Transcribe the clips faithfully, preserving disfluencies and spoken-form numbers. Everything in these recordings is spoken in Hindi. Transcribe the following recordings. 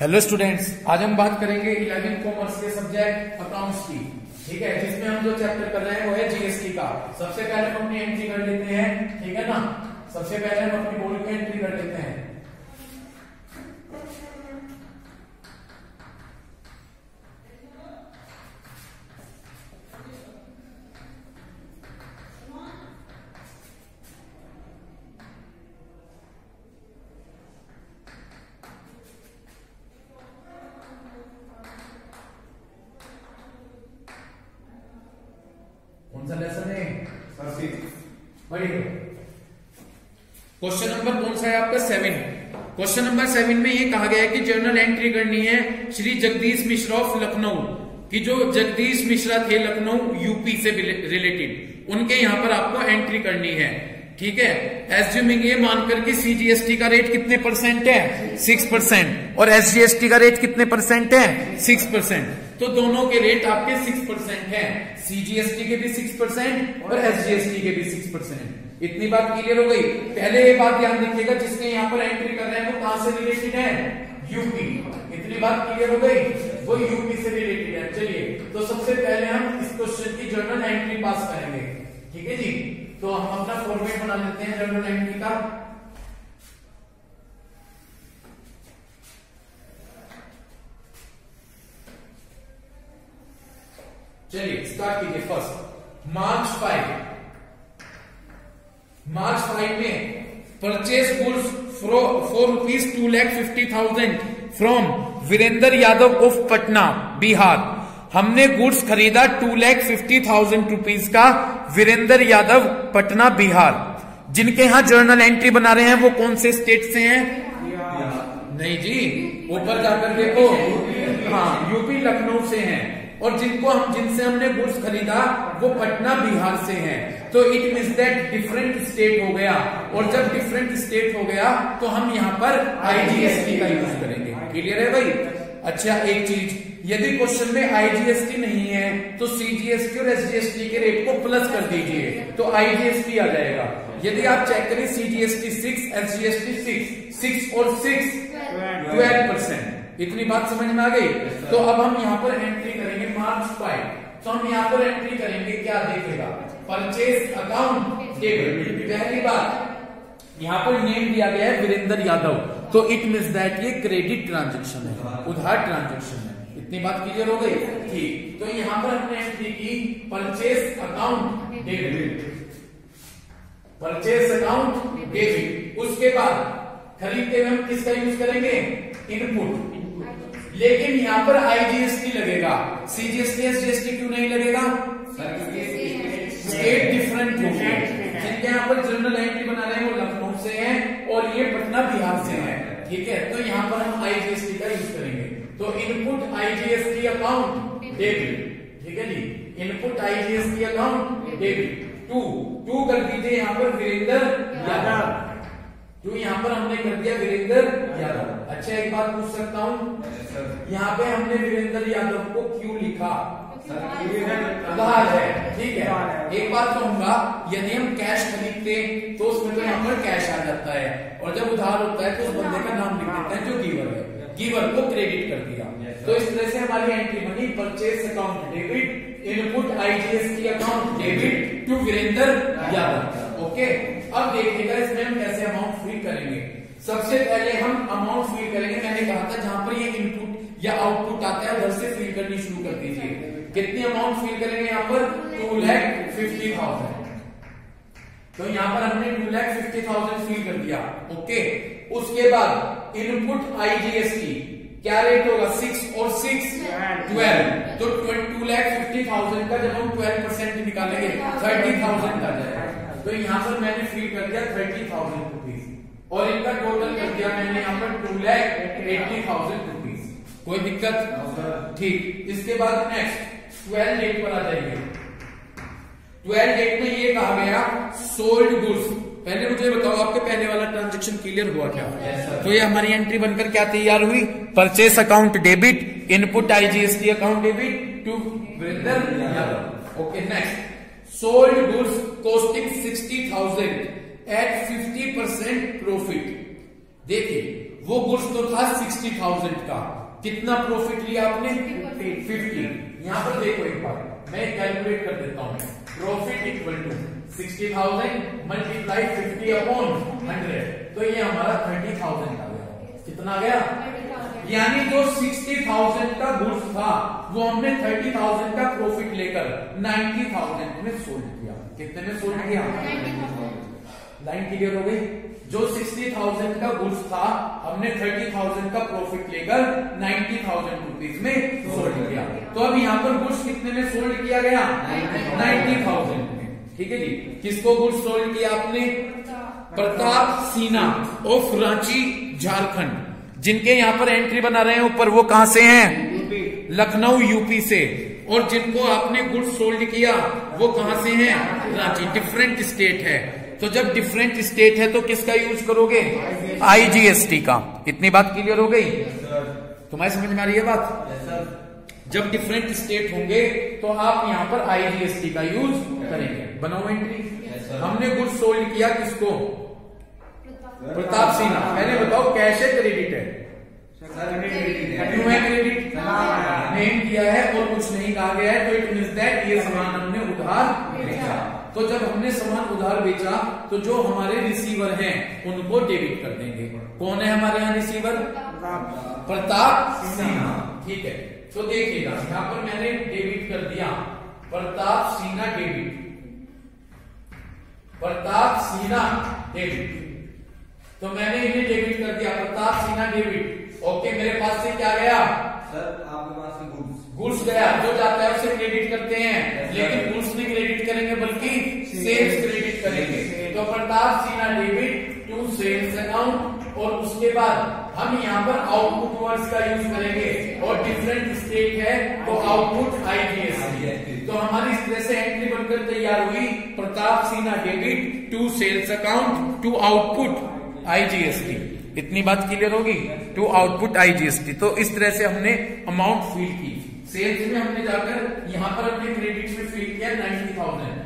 हेलो स्टूडेंट्स, आज हम बात करेंगे इलेवेंथ कॉमर्स के सब्जेक्ट अकाउंट्स की। ठीक है, जिसमें हम जो चैप्टर कर रहे हैं वो है जीएसटी का। सबसे पहले हम अपनी एंट्री कर लेते हैं, ठीक है ना। सबसे पहले हम अपनी बोर्ड की एंट्री कर लेते हैं। कौन सा लेसन है? क्वेश्चन नंबर कौन सा है आपका? सेवन। क्वेश्चन नंबर सेवन में ये कहा गया है कि जर्नल एंट्री करनी है श्री जगदीश मिश्रा ऑफ लखनऊ की। जो जगदीश मिश्रा थे लखनऊ यूपी से रिलेटेड, उनके यहां पर आपको एंट्री करनी है। ठीक है, एज्यूमिंग ये मानकर कि सीजीएसटी का रेट कितने परसेंट है? Six percent. और एसजीएसटी का रेट कितने परसेंट है? Six percent. तो दोनों के रेट आपके सिक्स परसेंट है। सीजीएसटी के भी सिक्स परसेंट और एसजीएसटी के भी सिक्स परसेंट। इतनी बात क्लियर हो गई। पहले ये बात ध्यान रखिएगा, जिसके यहाँ पर एंट्री कर रहे हैं वो कहां से रिलेटेड है? यूपी। इतनी बात क्लियर हो गई, वो यूपी से रिलेटेड है। चलिए, तो सबसे पहले हम इस क्वेश्चन की जर्नल एंट्री पास करेंगे। ठीक है जी, तो हम अपना फॉर्मेट बना लेते हैं जर्नल एंट्री का। चलिए स्टार्ट कीजिए। First March five. March five में purchase goods for rupees two lakh fifty thousand from Virendra Yadav of Patna Bihar. हमने गुड्स खरीदा two lakh fifty thousand rupees का वीरेंद्र यादव पटना बिहार। जिनके यहां जर्नल एंट्री बना रहे हैं वो कौन से स्टेट से हैं? नहीं जी, ऊपर जाकर देखो। हाँ, यूपी लखनऊ से हैं। और जिनको हम जिनसे हमने गुड्स खरीदा वो पटना बिहार से हैं। तो it means that different state हो गया। और जब डिफरेंट स्टेट हो गया तो हम यहाँ पर आईजीएसटी का यूज करेंगे। क्लियर है भाई? अच्छा, एक चीज, यदि क्वेश्चन में आईजीएसटी नहीं है तो सीजीएसटी और एसजीएसटी के रेट को प्लस कर दीजिए तो आईजीएसटी आ जाएगा। यदि आप चेक करें CGST six, SGST six, six और सिक्स ट्वेल्व परसेंट। इतनी बात समझ में आ गई? तो अब हम यहाँ पर एंट्री करेंगे मार्च फाइव। तो हम यहाँ पर एंट्री करेंगे, क्या देखेगा? Purchase account debit. पहली बात, यहाँ पर नेम दिया गया है वीरेंद्र यादव, तो इट मींस दैट ये क्रेडिट ट्रांजैक्शन है, उधार ट्रांजैक्शन है। इतनी बात क्लियर हो गई? ठीक, तो यहाँ पर हमने एंट्री की purchase account debit. Purchase account debit. उसके बाद खरीदते हुए हम किसका यूज करेंगे? इनपुट। लेकिन यहाँ पर आईजीएसटी लगेगा, सीजीएसटी एसजीएसटी क्यों नहीं लगेगा? स्टेट डिफरेंट हो गया। जिनके यहाँ पर जर्नल एंट्री बना रहे हैं वो लखनऊ से हैं और ये पटना बिहार से हैं। ठीक है, तो यहाँ पर हम आईजीएसटी का यूज करेंगे। तो इनपुट आईजीएसटी अकाउंट डेबिट। ठीक है जी, input IGST account debit. To to कर दीजिए यहाँ पर वीरेंद्र यादव। जो यहाँ पर हमने कर दिया वीरेंद्र यादव। अच्छा, एक बात पूछ सकता हूँ, यहाँ पे हमने वीरेंद्र यादव को क्यों लिखा? उधार है। ठीक है, एक बात कहूंगा, यदि हम कैश खरीदते तो उसमें तो यहाँ पर कैश आ जाता है, और जब उधार होता है तो उस बंदे का नाम लिख देते हैं जो गिवर है, गिवर को क्रेडिट कर दिया। तो इस तरह से हमारी एंट्री बनी purchase account debit, input IGST account debit to Virendra Yadav. Okay, अब देखिएगा इसमें हम कैसे अमाउंट फिल करेंगे। सबसे पहले हम अमाउंट फिल करेंगे। मैंने कहा था जहां पर ये इनपुट या आउटपुट आता है उधर से फिल करनी शुरू कर दीजिए। कितनी अमाउंट फिल करेंगे? यहाँ पर टू लैख फिफ्टी थाउजेंड। तो यहाँ पर हमने two lakh fifty thousand fill कर दिया। ओके, उसके बाद इनपुट आईजीएसटी क्या रेट होगा? सिक्स और सिक्स ट्वेल्व। तो टू लैख फिफ्टी थाउजेंड का जब हम ट्वेल्व परसेंट निकालेंगे थर्टी थाउजेंड आ जाएगा। तो यहाँ पर मैंने फिल कर दिया थर्टी थाउजेंड रुपीज और इनका टोटल कर दिया मैंने यहाँ पर two lakh eighty thousand rupees. कोई दिक्कत? ठीक, इसके बाद नेक्स्ट ट्वेल्व डेट पर आ जाएंगे। ट्वेल्व डेट में ये कहा गया सोल्ड गुड्स। पहले मुझे बताओ, आपके पहले वाला ट्रांजैक्शन क्लियर हुआ क्या? yes, तो ये हमारी एंट्री बनकर क्या तैयार हुई? Purchase account debit, input IGST account debit to Virendra Yadav. Okay, next sold goods costing sixty thousand at fifty percent profit. देखिए, वो गुड्स तो था सिक्सटी थाउजेंड का, कितना प्रॉफिट लिया आपने? फिफ्टी। यहां पर देखो एक बार मैं कैलकुलेट कर देता हूं, profit equal to sixty thousand multiply fifty upon hundred, तो ये हमारा थर्टी थाउजेंड आ गया। कितना आ गया? यानी जो सिक्सटी थाउजेंड का गुड्स था वो हमने थर्टी थाउजेंड का प्रॉफिट लेकर नाइन्टी थाउजेंड में सोल्ड किया। कितने में सोल्ड किया? लाइन क्लियर हो गई? जो सिक्सटी थाउजेंड का गुड्स था हमने थर्टी थाउजेंड का प्रॉफिट लेकर नाइन्टी थाउजेंड रुपीज में सोल्ड किया। तो अब यहाँ पर गुड्स कितने में सोल्ड किया गया? नाइन्टी थाउजेंड में। ठीक है जी। किसको गुड्स सोल्ड किया आपने? प्रताप सिन्हा ऑफ रांची झारखंड, जिनके यहाँ पर एंट्री बना रहे हैं ऊपर, वो कहां से हैं? लखनऊ यूपी से। और जिनको आपने गुड्स सोल्ड किया वो कहां से हैं? रांची। डिफरेंट स्टेट है, तो जब डिफरेंट स्टेट है तो किसका यूज करोगे? आईजीएसटी का। इतनी बात क्लियर हो गई? तुम्हारी समझ में आ रही है बात? जब डिफरेंट स्टेट होंगे तो आप यहाँ पर आईजीएसटी का यूज करेंगे। बनाओ एंट्री। हमने गुड्स सोल्ड किया किसको? प्रताप सिन्हा। पहले बताओ कैश है क्रेडिट है? क्यों है क्रेडिट? नहीं किया है और कुछ नहीं कहा गया है, तो इट मींस दैट ये सामान हमने उधार बेचा। तो जब हमने सामान उधार बेचा तो जो हमारे रिसीवर हैं उनको डेबिट कर देंगे। कौन है हमारे यहाँ रिसीवर? प्रताप सिन्हा। ठीक है, तो देखिएगा यहाँ पर मैंने डेबिट कर दिया प्रताप सिन्हा डेबिट, प्रताप सिन्हा डेबिट। तो मैंने इन्हें डेबिट कर दिया प्रताप सिन्हा डेबिट। ओके, मेरे पास से क्या गया? सर आपके पास से गुड्स गुड्स गया। जो जाता है उसे क्रेडिट करते हैं, लेकिन गुड्स नहीं क्रेडिट करेंगे बल्कि सेल्स क्रेडिट करेंगे। तो Pratap Sinha debit to sales account, और उसके बाद हम यहाँ पर आउटपुट वर्ड्स का यूज करेंगे, और डिफरेंट स्टेट है तो आउटपुट आईजीएसटी। तो हमारी इस तरह से एंट्री बनकर तैयार हुई Pratap Sinha debit to sales account to output IGST. इतनी बात क्लियर होगी? To output IGST. तो इस तरह से हमने अमाउंट फिल की। सेल्स में हमने जाकर यहां पर हमने क्रेडिट में फिल किया नाइन्टी थाउजेंड।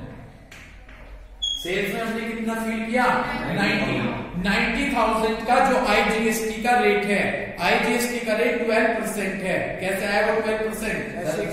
सेल्स में हमने कितना फिल किया? नाइन्टी। नाइन्टी थाउजेंड का जो आईजीएसटी का रेट है, आईजीएसटी का रेट ट्वेल्व परसेंट है। कैसे आएगा ट्वेल्व परसेंट?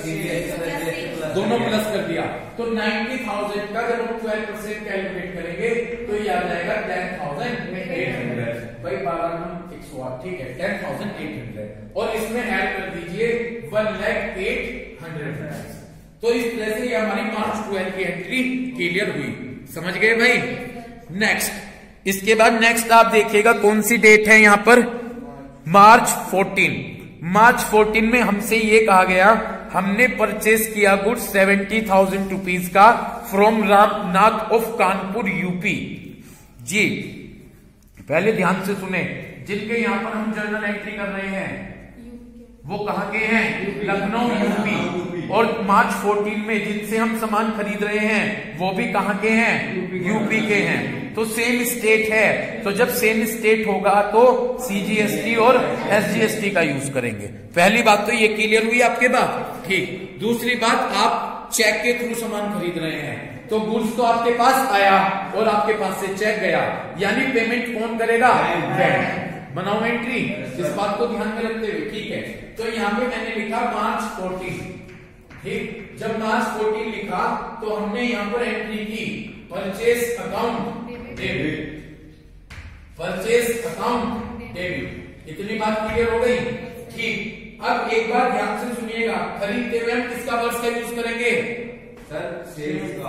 दोनों प्लस कर दिया। तो नाइन्टी थाउजेंड का जब हम ट्वेल्व परसेंट कैलकुलेट करेंगे तो ये आ जाएगा टेन थाउजेंड एट हंड्रेड। भाई बारह हम एक सौ आठ। ठीक है, टेन थाउजेंड एट हंड्रेड। और इसमें ऐड कर दीजिए वन लैख एट हंड्रेड। तो इस तरह से ये हमारी मार्च ट्वेल्व की एंट्री क्लियर हुई। समझ गए भाई? नेक्स्ट, इसके बाद नेक्स्ट आप देखिएगा कौन सी डेट है यहाँ पर? March fourteen. मार्च फोर्टीन में हमसे ये कहा गया हमने परचेस किया गुड्स सेवेंटी थाउजेंड रुपीज का from Ramnath of Kanpur UP. जी पहले ध्यान से सुने, जिनके यहाँ पर हम जर्नल एंट्री कर रहे हैं वो कहाँ के हैं? लखनऊ यूपी। और मार्च फोर्टीन में जिनसे हम सामान खरीद रहे हैं वो भी कहाँ के हैं? यूपी के हैं। तो सेम स्टेट है, तो जब सेम स्टेट होगा तो सीजीएसटी और एसजीएसटी का यूज करेंगे। पहली बात तो ये क्लियर हुई आपके बात? ठीक। दूसरी बात, आप चेक के थ्रू सामान खरीद रहे हैं तो गुड्स तो आपके पास आया और आपके पास से चेक गया, यानी पेमेंट कौन करेगा? बैंक। बनाओ एंट्री इस बात को ध्यान में रखते हुए। ठीक है, तो यहाँ पे मैंने लिखा मार्च फोर्टीन। ठीक, जब मार्च फोर्टीन लिखा तो हमने यहाँ पर एंट्री की purchase account debit, purchase account debit. इतनी बात क्लियर हो गई? ठीक। अब एक बार ध्यान से सुनिएगा, खरीदते हुए हम किसका वर्ड्स का यूज करेंगे? सर सेल्स का।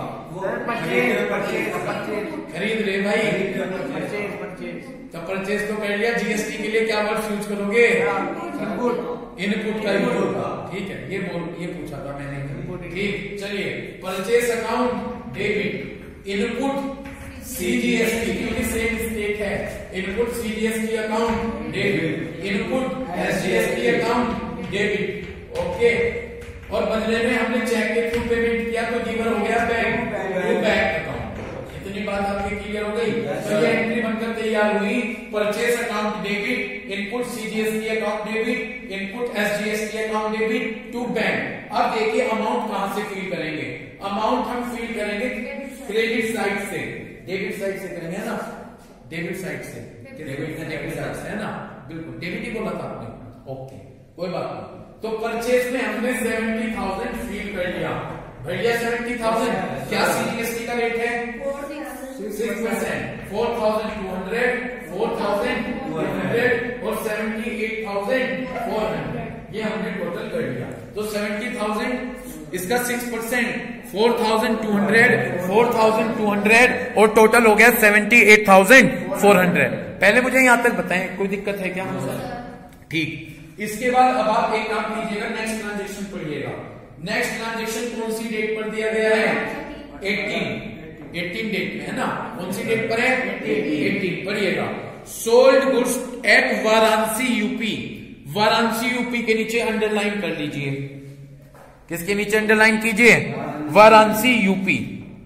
खरीद रहे भाई, तो परचेज तो कर लिया। जीएसटी के लिए क्या वर्ड्स यूज करोगे? इनपुट। इनपुट का यूज होगा। ठीक है, ये बोल ये पूछा था मैंने। ठीक, चलिए purchase account debit, input CGST, क्योंकि सेम स्टेट है। Input CGST account debit, input SGST account debit. Okay, और बदले में हमने चेक के थ्रू पेमेंट किया तो गिवर हो गया बैंक बैंक अकाउंट। इतनी बात आपकी क्लियर हो गई? तो ये एंट्री बनकर तैयार हुई purchase account debit, input CGST account debit, input SGST account debit to bank. अब देखिए अमाउंट कहां से फिल करेंगे? अमाउंट हम फिल करेंगे क्रेडिट साइड से, डेबिट साइड से करेंगे ना, डेबिट साइड से, डेबिट डेबिट साइड से है ना। बिल्कुल डेबिट ही बोला था आपने, ओके कोई बात नहीं। तो परचेज में हमने सेवेंटी थाउजेंड फील कर लिया भैया, सेवेंटी थाउजेंड क्या सीजीएसटी का रेट है six percent, four thousand two hundred, four thousand two hundred और seventy eight thousand four hundred, ये हमने टोटल कर लिया। तो सेवेंटी थाउजेंड इसका six percent, four thousand two hundred, four thousand two hundred और टोटल हो गया seventy eight thousand four hundred. पहले मुझे यहां तक बताएं, कोई दिक्कत है क्या? ठीक। इसके बाद अब आप एक काम कीजिएगा, नेक्स्ट ट्रांजेक्शन पढ़िएगा। नेक्स्ट ट्रांजेक्शन कौन सी डेट पर दिया गया है? अठारह अठारह डेट में है ना, कौन सी डेट पर है? अठारह पढ़िएगा। Sold goods at Varanasi UP, Varanasi UP के नीचे अंडरलाइन कर लीजिए। किसके नीचे अंडरलाइन कीजिए? वाराणसी यूपी।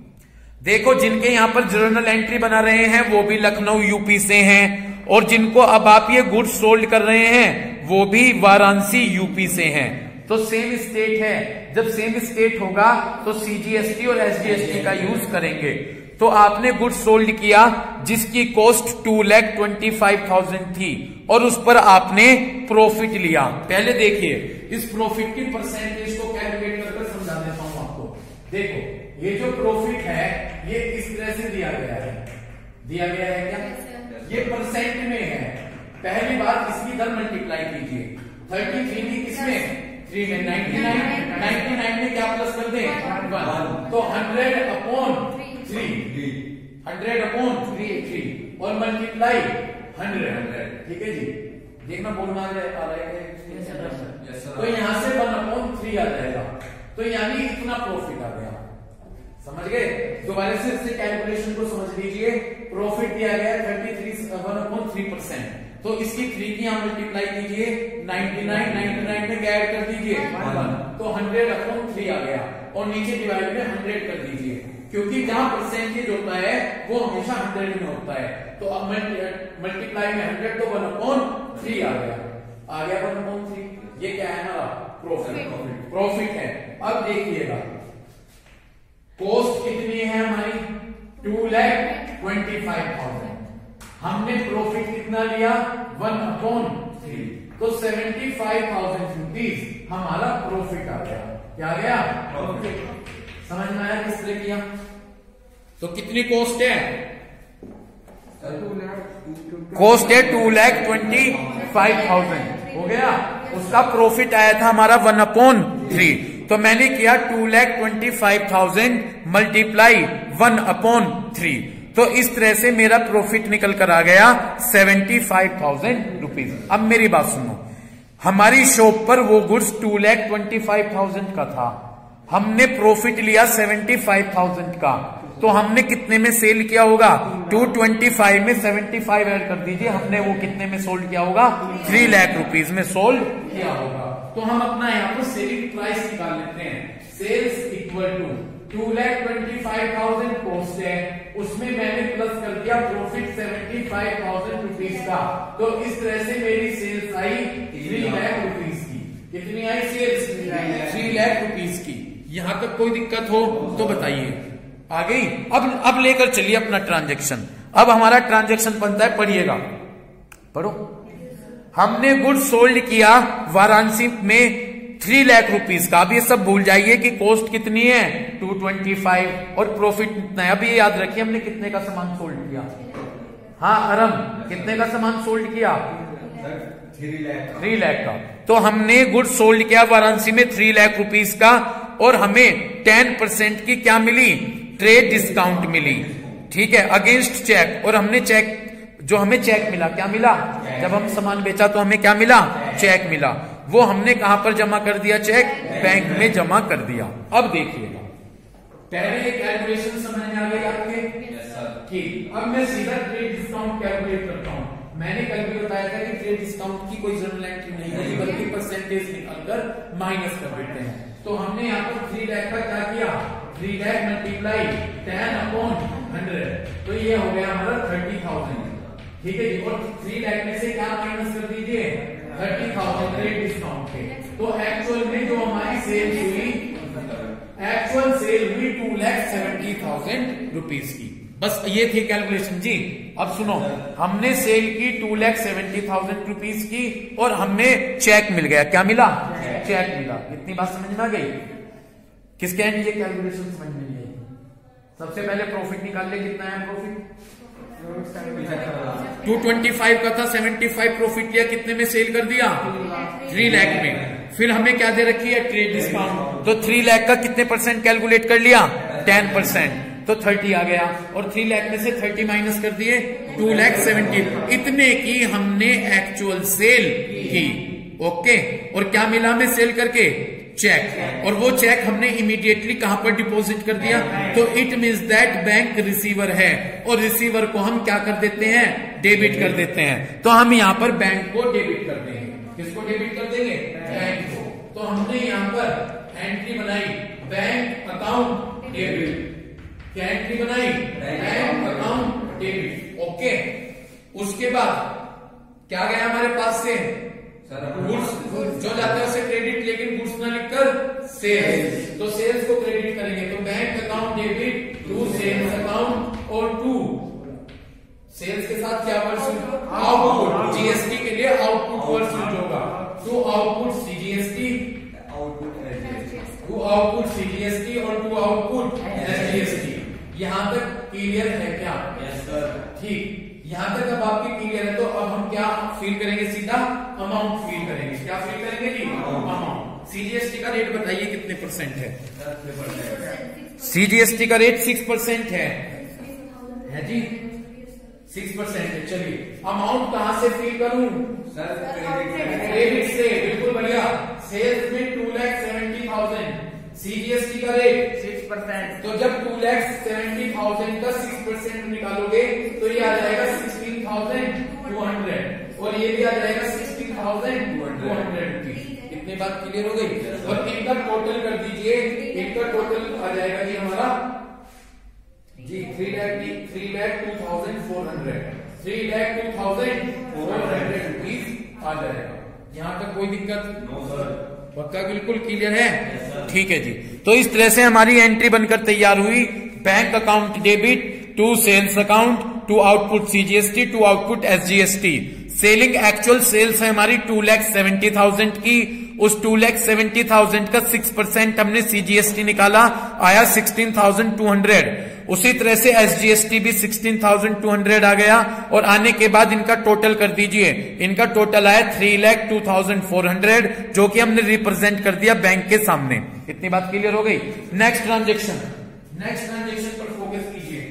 देखो जिनके यहां पर जर्नल एंट्री बना रहे हैं वो भी लखनऊ यूपी से हैं, और जिनको अब आप ये गुड्स सोल्ड कर रहे हैं वो भी वाराणसी यूपी से हैं। तो सेम स्टेट है, जब सेम स्टेट होगा तो सीजीएसटी और एसजीएसटी का यूज करेंगे। तो आपने गुड्स सोल्ड किया जिसकी cost two lakh twenty five thousand थी और उस पर आपने प्रॉफिट लिया। पहले देखिए इस प्रॉफिट की परसेंटेज को कैलकुलेट करके समझा देता हूं आपको। देखो ये जो प्रॉफिट है ये इस तरह से दिया गया है, दिया गया है क्या? ये परसेंट में है। पहली बात इसकी दर मल्टीप्लाई कीजिए, थर्टी थ्री की किसमें? थ्री में। नाइन्टी नाइन, नाइन्टी नाइन में क्या प्लस कर दें? वन। तो hundred upon three, hundred upon three three और मल्टीप्लाई हंड्रेड हंड्रेड। ठीक है जी, देखना बोल आ रहा है। तो यहां से वन अपॉन थ्री आ जाएगा, तो यानी इतना प्रॉफिट आ गया। समझ गए? दोबारा से इससे कैलकुलेशन को समझ लीजिए। प्रॉफिट दिया गया thirty three one upon three percent, तो इसकी थ्री की यहां मल्टीप्लाई कीजिए, नाइन्टी नाइन, नाइन्टी नाइन में क्या ऐड कर दीजिए? वन, तो हंड्रेड अपॉन थ्री आ गया और नीचे डिवाइड में हंड्रेड कर दीजिए, क्योंकि जहां परसेंटेज होता है वो हमेशा हंड्रेड में होता है। तो अब मल्टीप्लाई में हंड्रेड तो वन अपॉन थ्री आ गया, आ गया वन अपॉन थ्री। ये क्या है हमारा? प्रॉफिट, प्रॉफिट है। अब देखिएगा कॉस्ट कितनी है हमारी? Two lakh twenty five thousand. हमने प्रॉफिट कितना लिया? वन अपॉन थ्री, तो सेवेंटी फाइव थाउजेंड रुपीज हमारा प्रॉफिट आ गया। क्या आ गया? प्रॉफिट। समझ में आया किस तरह किया? तो कितनी कॉस्ट है? कॉस्ट है two lakh twenty five thousand हो गया। उसका प्रॉफिट आया था हमारा वन अपॉन थ्री, तो मैंने किया two lakh twenty five thousand multiply one upon three, तो इस तरह से मेरा प्रॉफिट निकल कर आ गया सेवेंटी फाइव थाउजेंड रुपीज। अब मेरी बात सुनो, हमारी शॉप पर वो goods two lakh twenty five thousand का था, हमने प्रॉफिट लिया सेवेंटी फाइव थाउजेंड का, तो हमने कितने में सेल किया होगा? टू ट्वेंटी फाइव में सेवेंटी फाइव ऐड कर दीजिए, हमने वो कितने में सोल्ड किया होगा? थ्री लाख रुपीज में सोल्ड किया होगा। तो हम अपना यहाँ पर सेलिंग प्राइस निकाल लेते हैं। Sales equal to two lakh twenty five thousand cost है, उसमें मैंने प्लस कर दिया profit seventy five thousand rupees का, तो इस तरह से मेरी सेल्स आई थ्री लाख रुपीज की। कितनी आई सेल्स? थ्री लाख रुपीज की। यहां तक कोई दिक्कत हो तो बताइए। आ गई? अब अब लेकर चलिए अपना ट्रांजैक्शन। अब हमारा ट्रांजैक्शन बनता है, पढ़िएगा, पढ़ो। हमने गुड्स सोल्ड किया वाराणसी में थ्री लाख रुपीज का। अब ये सब भूल जाइए कि कॉस्ट कितनी है? टू ट्वेंटी फाइव और प्रॉफिट कितना है। अब ये याद रखिए हमने कितने का सामान सोल्ड किया। हाँ अरम, कितने का सामान सोल्ड किया? थ्री लाख का। तो हमने गुड्स सोल्ड किया वाराणसी में थ्री लाख रुपीज का, और हमें टेन परसेंट की क्या मिली? ट्रेड डिस्काउंट मिली। ठीक है, अगेंस्ट चेक। और हमने चेक, जो हमें चेक मिला, क्या मिला? जब हम सामान बेचा तो हमें क्या मिला? चेक मिला। वो हमने कहां पर जमा कर दिया? चेक बैंक में जमा कर दिया। अब देखिएगा, पहले कैलकुलेशन समझ में आ गई आपके? ठीक। अब मैं सीधा ट्रेड डिस्काउंट कैलकुलेट करता हूं। मैंने कल भी बताया था कि ट्रेड डिस्काउंट की कोई जर्नल एंट्री नहीं है, बल्कि परसेंटेज निकालकर माइनस कर देते हैं। तो हमने यहाँ पर थ्री लाख का क्या किया? Three lakh multiply ten upon hundred, तो ये हो गया हमारा थर्टी थाउजेंड। ठीक है जी। और थ्री लाख में से क्या माइनस कर दीजिए? थर्टी थाउजेंड ट्रेड डिस्काउंट के। तो एक्चुअल में जो हमारी सेल हुई, एक्चुअल सेल हुई two lakh seventy thousand rupees की। बस ये थी कैलकुलेशन जी। अब सुनो, हमने सेल की two lakh seventy thousand rupees की और हमें चेक मिल गया। क्या मिला? चेक मिला। इतनी बात समझ में आ गई? किसके एंड ये कैलकुलेशन समझ में नहीं आई? सबसे पहले प्रॉफिट निकाल ले, कितना है प्रॉफिट? टू ट्वेंटी फाइव का था, सेवेंटी फाइव प्रॉफिट लिया, कितने में सेल कर दिया? थ्री लाख में। फिर हमें क्या दे रखी है? Trade discount. तो थ्री लाख का कितने परसेंट कैलकुलेट कर लिया? Ten percent. तो थर्टी आ गया और थ्री लाख में से थर्टी माइनस कर दिए, टू लाख सेवेंटी। इतने की हमने एक्चुअल सेल की। ओके, और क्या मिला हमें सेल करके? चेक। और वो चेक हमने इमीडिएटली कहां पर डिपॉजिट कर दिया? तो it means that bank receiver है और रिसीवर को हम क्या कर देते हैं? डेबिट कर देते हैं। तो हम यहां पर बैंक को डेबिट कर देंगे। किसको डेबिट कर देंगे? बैंक को। तो हमने यहां पर एंट्री बनाई, बैंक अकाउंट डेबिट। क्या एंट्री बनाई? Bank account debit. ओके, उसके बाद क्या गया हमारे पास से? गुड्स जो जाता है उसे क्रेडिट, लेकिन गुड्स ना लिखकर सेल्स। तो सेल्स को क्रेडिट करेंगे। तो bank account debit to sales account और टू सेल्स के साथ क्या वर्ड? आउटपुट। जीएसटी के लिए आउटपुट वर्ड यूज होगा। To output CGST, to output CGST और टू आउटपुट एसजीएसटी। यहां तक क्लियर है क्या? Yes sir. ठीक, यहां तक अब आपकी क्लियर है। तो अब हम क्या फील करेंगे? सीधा अमाउंट फील करेंगे। क्या फील करेंगे जी? अमाउंट। सीजीएसटी का रेट बताइए कितने परसेंट है? सीजीएसटी का रेट सिक्स परसेंट है, है जी, सिक्स परसेंट है। चलिए, अमाउंट कहां से फील करूं? सर क्रेडिट से। बिल्कुल बढ़िया। सेल्स में two lakh seventy thousand, CGST का रेट सिक्स परसेंट। तो जब टू लैख सेवेंटी थाउजेंड का सिक्स परसेंट निकालोगे तो ये आ जाएगा सिक्सटीन थाउजेंड टू हंड्रेड और ये भी आ जाएगा sixteen thousand two hundred rupees. इतनी बात क्लियर हो गई? और इनका टोटल कर दीजिए। इनका टोटल आ जाएगा जी हमारा जी three lakh three lakh two thousand four hundred three lakh two thousand four hundred rupees आ जाएगा। यहाँ तक कोई दिक्कत? No sir. पक्का? बिल्कुल क्लियर है? ठीक है जी। तो इस तरह से हमारी एंट्री बनकर तैयार हुई। Bank account debit to sales account, to output CGST, to output SGST. Selling actual sales है हमारी टू लैख सेवेंटी थाउजेंड की। उस टू लैख सेवेंटी थाउजेंड का सिक्स परसेंट हमने सीजीएसटी निकाला, आया सिक्सटीन थाउजेंड टू हंड्रेड। उसी तरह से एसजीएसटी भी सिक्सटीन थाउजेंड टू हंड्रेड आ गया और आने के बाद इनका टोटल कर दीजिए। इनका टोटल आया three lakh two thousand four hundred, जो कि हमने रिप्रेजेंट कर दिया बैंक के सामने। इतनी बात क्लियर हो गई? नेक्स्ट ट्रांजेक्शन, नेक्स्ट ट्रांजेक्शन पर फोकस कीजिए।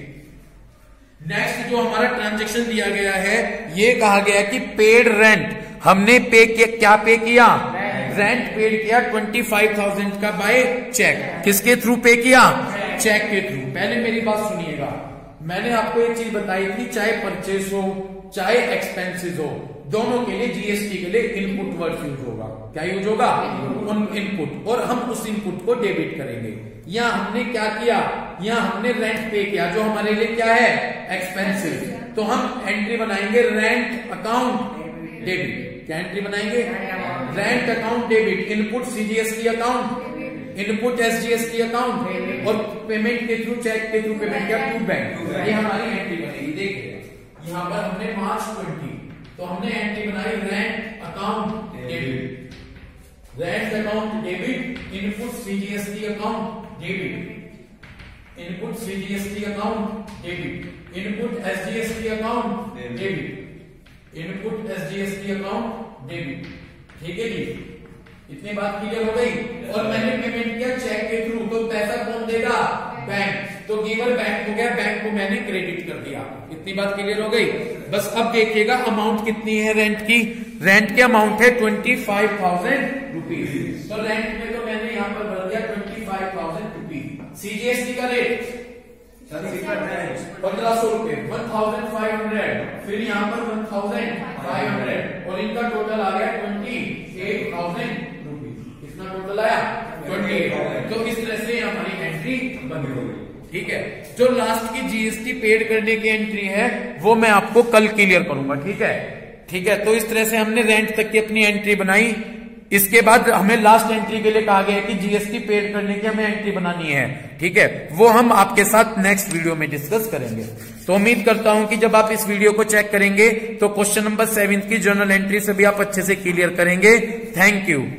नेक्स्ट जो हमारा ट्रांजेक्शन दिया गया है, ये कहा गया कि पेड रेंट। हमने पे किया, क्या पे किया? रेंट पेड किया ट्वेंटी फाइव थाउजेंड का बाय चेक। किसके थ्रू पे किया? चेक के थ्रू। पहले मेरी बात सुनिएगा, मैंने आपको एक चीज बताई थी, चाहे परचेस हो चाहे एक्सपेंसेस हो, दोनों के लिए जीएसटी के लिए इनपुट वर्ड यूज होगा। क्या यूज होगा? उन इनपुट। और हम उस इनपुट को डेबिट करेंगे। यहां हमने क्या किया? यहां हमने रेंट पे किया, जो हमारे लिए क्या है? एक्सपेंसिव। तो हम एंट्री बनाएंगे रेंट अकाउंट डेबिट। क्या एंट्री बनाएंगे? Rent account debit. Input CGST account, input SGST account और पेमेंट के थ्रू, चेक के थ्रू पेमेंट किया टू बैंक। ये हमारी एंट्री बनेगी। देखिए यहां पर हमने मार्च ट्वेंटी, तो हमने एंट्री बनाई rent account debit, rent account debit, input CGST account debit, input CGST account debit, input SGST account debit, input SGST account debit. ठीक है जी, इतनी बात क्लियर हो गई? और मैंने पेमेंट किया चेक के थ्रू, तो पैसा कौन देगा? बैंक। तो गिवर बैंक हो गया, बैंक को मैंने क्रेडिट कर दिया। इतनी बात क्लियर हो गई? बस अब देखिएगा अमाउंट कितनी है रेंट की। रेंट की अमाउंट है ट्वेंटी फाइव थाउजेंड रुपीज। तो रेंट में तो मैंने यहाँ पर भर दिया twenty five thousand rupees. CGST का रेट पंद्रह सौ रुपए, वन थाउजेंड फाइव हंड्रेड। फिर यहाँ पर वन थाउजेंड फाइव हंड्रेड और इनका टोटल आ गया ट्वेंटी एट थाउजेंड रुपीज। कितना टोटल आया? Twenty eight. तो इस तरह से हमारी एंट्री बन गई। ठीक है, जो लास्ट की जीएसटी पेड करने की एंट्री है वो मैं आपको कल क्लियर करूंगा। ठीक है, ठीक है। तो इस तरह से हमने रेंट तक की अपनी एंट्री बनाई। इसके बाद हमें लास्ट एंट्री के लिए कहा गया है कि जीएसटी पेड करने की हमें एंट्री बनानी है, ठीक है। वो हम आपके साथ नेक्स्ट वीडियो में डिस्कस करेंगे। तो उम्मीद करता हूं कि जब आप इस वीडियो को चेक करेंगे तो क्वेश्चन नंबर सेवन की जर्नल एंट्री से भी आप अच्छे से क्लियर करेंगे। Thank you.